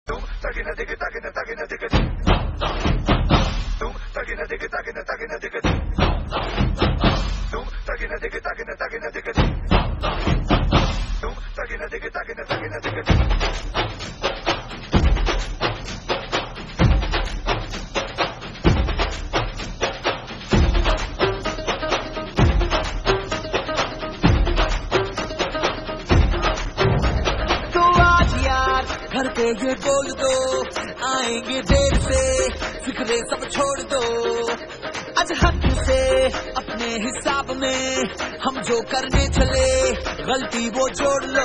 घर पे ये बोल दो आएंगे देर से, फिक्रे सब छोड़ दो। आज हक से अपने हिसाब में हम जो करने चले, गलती वो जोड़ लो।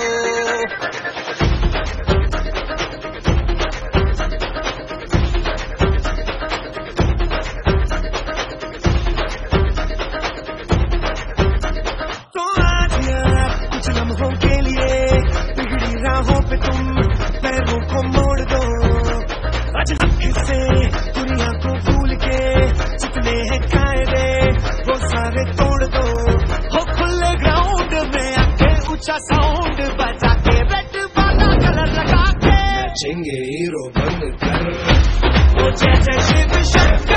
तो आज यार कुछ लम्हों के लिए बिगड़ी राहों पे तुम पैरों को मोड़ दो। आज हक से दुनिया को भूल के जितने हैं कायदे वो सारे तोड़ दो। हो खुले ग्राउंड में आके ऊंचा साउंड बजा के रेड वाला कलर लगा के चेंगे हीरो बनकर वो जय जय शिव शंकर।